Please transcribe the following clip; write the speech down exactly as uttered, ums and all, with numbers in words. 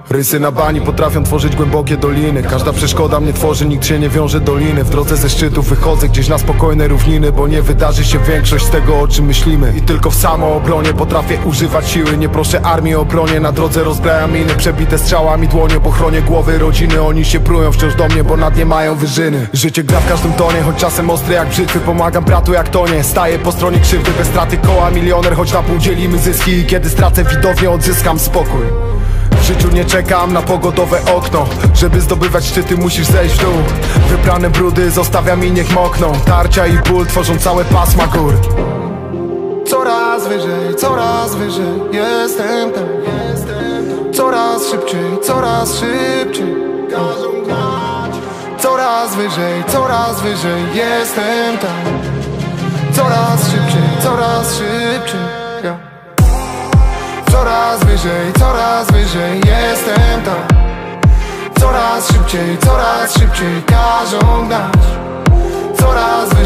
Rysy na bani potrafią tworzyć głębokie doliny. Każda przeszkoda mnie tworzy, nikt się nie wiąże doliny. W drodze ze szczytów wychodzę gdzieś na spokojne równiny, bo nie wydarzy się większość z tego, o czym myślimy. I tylko w samoobronie potrafię używać siły. Nie proszę armii o bronię, na drodze rozbrajam miny. Przebite strzałami dłonie, po chronie głowy rodziny. Oni się prują wciąż do mnie, bo nad nie mają wyżyny. Życie gra w każdym tonie, choć czasem ostre jak brzytwy. Pomagam bratu jak tonie, staję po stronie krzywdy. Bez straty koła milioner, choć na pół dzielimy zyski. I kiedy stracę widownię, odzyskam spokój. W życiu nie czekam na pogodowe okno. Żeby zdobywać szczyty, musisz zejść w dół. Wyprane brudy zostawiam i niech mokną. Tarcia i ból tworzą całe pasma gór. Coraz wyżej, coraz wyżej jestem tam. Coraz szybciej, coraz szybciej każą grać. Coraz wyżej, coraz wyżej jestem tam. Coraz szybciej, coraz szybciej, ja. Coraz wyżej, coraz wyżej jestem tam. Coraz szybciej, coraz szybciej każą gnać. Coraz